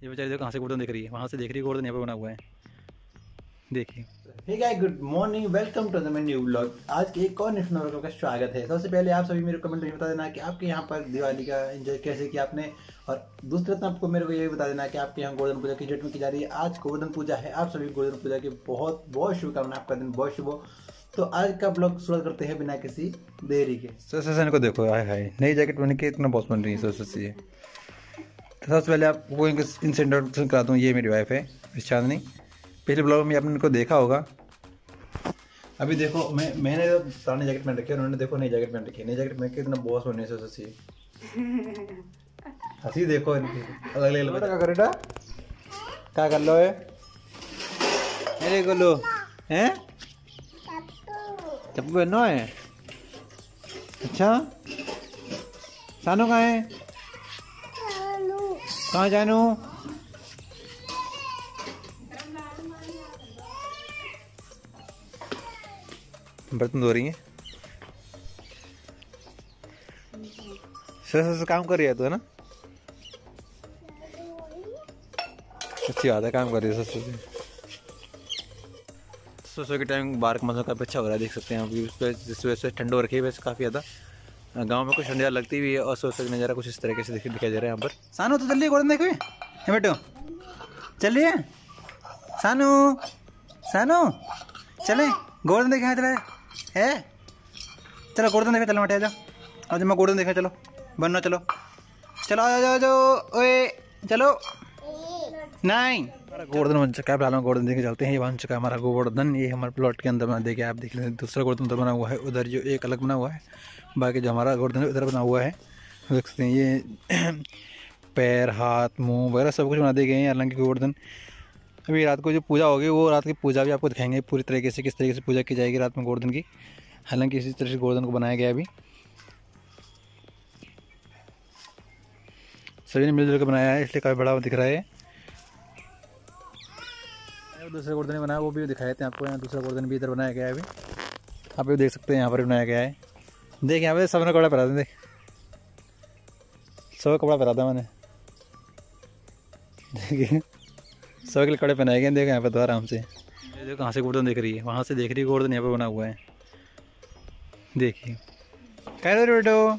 ये बेचारी देखो कहाँ से गोल्डन दिख रही है, वहाँ से देख रही है गोल्डन, यहाँ पे बना हुआ है, देखिए। Hey guys, good morning, welcome to the my new vlog. आज के एक और नेशनल व्लॉग का स्वागत है। सबसे पहले आप सभी मेरे कमेंट में बता देना कि आपके यहाँ पर दिवाली का एंजॉय कैसे किया आपने, और दूसरे तरफ आपको मेरे को ये बता देना कि आपके यहाँ गोवर्धन पूजा किस डेट में की जा रही है। आज गोवर्धन पूजा है, आप सभी गोवर्धन पूजा की बहुत बहुत शुभकामनाएं, आपका दिन बहुत शुभ हो। तो आज का ब्लॉग शुरू करते हैं बिना किसी देरी के। सर को देखो, हाय हाय, नई जैकेट पहन के इतना बॉस बन रही है सर से। सबसे पहले आपको इनसे इंट्रोडक्शन करा दूँ, ये मेरी वाइफ है चांदनी। पिछले ब्लॉग में आपने इनको देखा होगा। अभी देखो मैंने पुरानी जैकेट पहन रखी है, उन्होंने देखो नई जैकेट पहन रखी है। नई जैकेट पहन के इतना बॉस बनने से सच्ची हंसी देखो इनकी। अलग अलग क्या कर बेटा, क्या कर लो है मेरे को लो हैं, चप्पू पहनो है। अच्छा सानू कहाँ है, कहाँ जानू? बर्तन धो रही है सर काम कर रही है तो, है ना? अच्छी बात है, काम कर रही है सर। सुबह के टाइम बाहर का मौसम काफ़ी अच्छा हो रहा है, देख सकते हैं आप। जिस वजह से ठंड हो रखी है वैसे काफ़ी ज़्यादा। गांव में कुछ ठंड लगती भी है, और सुबह का नज़ारा कुछ इस तरीके से दिखाई दे रहा है यहाँ पर। सानू तो चलिए गोल्डन देखो बेटो, चलिए सानू सानू चले गोल्डन देखे चले है। चलो गोल्डन देखा, चलो मटे आ जाओ, आज मैं गोल्डन देखा, चलो बनना, चलो चलो आ जाओ जाओ, ओए चलो नहीं। हमारा गोवर्धन बन चुका है, फिलहाल गोवर्धन देखे चलते हैं। ये बन चुका है हमारा गोवर्धन, ये हमारे प्लॉट के अंदर बना, देखिए आप देख लें। दूसरा गोवर्धन उधर बना हुआ है, उधर जो एक अलग बना हुआ है, बाकी जो हमारा गोवर्धन उधर बना हुआ है देख सकते हैं। ये पैर हाथ मुंह वगैरह सब कुछ बना दिए गए हैं। हालांकि गोवर्धन अभी रात को जो पूजा होगी, वो रात की पूजा भी आपको दिखाएंगे पूरी तरीके से, किस तरीके से पूजा की जाएगी रात में गोवर्धन की। हालांकि इसी तरह से गोवर्धन को बनाया गया है। अभी सभी ने मिलजुल कर बनाया है, इसलिए काफ़ी बड़ा दिख रहा है। दूसरा गोवर्धन बनाया, वो भी दिखाए थे आपको। यहाँ दूसरा गोवर्धन भी इधर बनाया गया है। अभी आप भी देख सकते हैं, यहाँ पर बनाया गया है। देख यहाँ पे सबने कपड़ा पहना था, देख सब कपड़ा पहना था मैंने, देखिए सब के लिए कपड़े पहनाए गए। देखो यहाँ पर तो आराम से, देखो कहाँ से गोवर्धन देख रही है, वहाँ से देख रही है गोवर्धन यहाँ पर बना हुआ है। देखिए कह रहे बेटो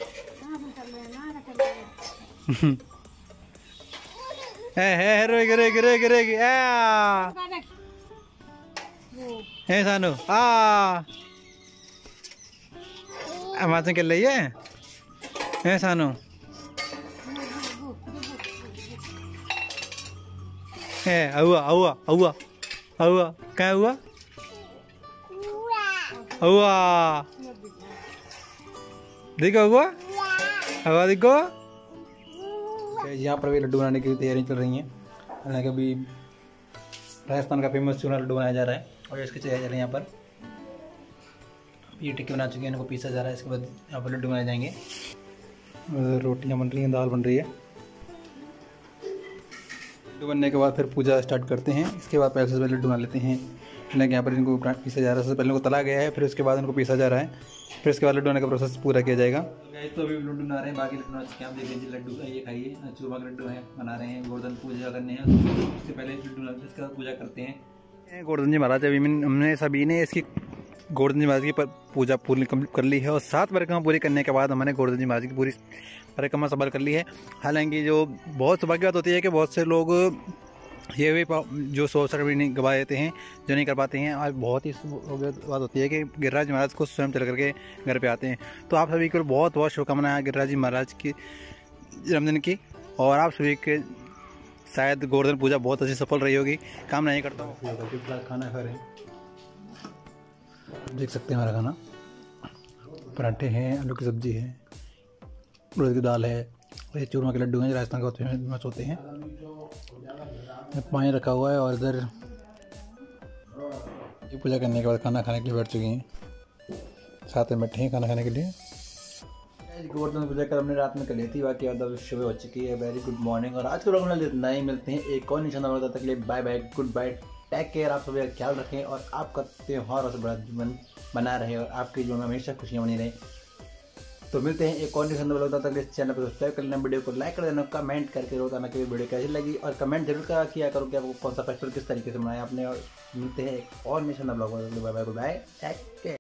है रोएगी रोएगी रोएगी रोएगी है सानू माचन कर रही है सानू है। हुआ हुआ हुआ हुआ क्या हुआ हुआ, देखो हुआ हुआ, देखो। यहाँ पर भी लड्डू बनाने की तैयारी चल रही है। हालांकि अभी राजस्थान का फेमस चूना लड्डू बनाया जा रहा है, और इसकी तैयारी चल रही है। यहाँ पर ये टिक्की बना चुके हैं, इनको पीसा जा रहा है। इसके बाद यहाँ पर लड्डू बनाए जाएंगे। रोटियाँ बन रही हैं, दाल बन रही है। लड्डू बनने के बाद फिर पूजा स्टार्ट करते हैं। इसके बाद पहले से लड्डू बना लेते हैं। हालांकि यहाँ पर इनको पीसा जा रहा है, सबसे पहले इनको तला गया है, फिर उसके बाद इनको पीसा जा रहा है, फिर उसके बाद लड्डू बनाने का प्रोसेस पूरा किया जाएगा। तो अभी लड्डू बना रहे हैं, बाकी लड्डू बना चुके हैं। आप देख लीजिए लड्डू का, ये खाइए, चूरमा के लड्डू हैं, बना रहे हैं। गोवर्धन पूजा करने हैं, उससे पहले लड्डू इसका पूजा करते हैं। गोवर्धन जी महाराज, अभी हमने सभी ने इसकी गोवर्धन जी महाराज की पूजा पूरी कंप्लीट कर ली है, और 7 परिक्रमा पूरी करने के बाद हमने गोवर्धन जी महाराज की पूरी परिक्रमा सफल कर ली है। हालांकि जो बहुत सौभाग्य की बात होती है कि बहुत से लोग ये भी जो सोच भी नहीं गवा देते हैं, जो नहीं कर पाते हैं। आज बहुत ही बात होती है कि गिरिराज महाराज को स्वयं चल करके घर पे आते हैं। तो आप सभी को बहुत बहुत शुभकामनाएं गिरिराज जी महाराज की जन्मदिन की, और आप सभी के शायद गोवर्धन पूजा बहुत अच्छी सफल रही होगी, कामना नहीं करता हूँ। खाना खा रहे हैं, देख सकते हैं हमारा खाना, पराठे हैं, आलू की सब्जी है, उड़द की दाल है, और ये चूरमा के लड्डू हैं, राजस्थान के बहुत फेमस होते हैं। पानी रखा हुआ है, और इधर ये पूजा करने के बाद खाना खाने के लिए बैठ चुके हैं, साथ में बैठे हैं खाना खाने के लिए। गोवर्धन पूजा कर हमने रात में कर ली थी, बाकी अब सुबह हो चुकी है। वेरी गुड मॉर्निंग, और आज के लोग इतना ही मिलते हैं एक और निशान तक के लिए। Bye bye, goodbye, take care. आप सभी का ख्याल रखें, और आपका त्योहार और बड़ा जीवन बना रहे, और आपके जीवन में हमेशा खुशियाँ बनी रहे। तो मिलते हैं एक और न्यू ब्लॉग, तब तक इस चैनल पर सब्सक्राइब कर लेना, वीडियो को लाइक कर देना, कमेंट करके रोजाना की वीडियो कैसी लगी और कमेंट जरूर किया करो कि आपको कौन सा फेस्टिवल किस तरीके से मनाया आपने। और मिलते हैं एक और न्यू ब्लॉग में। Bye bye, take care.